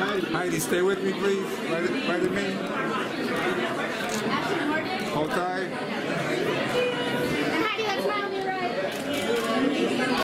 Heidi, stay with me, please. Right at me.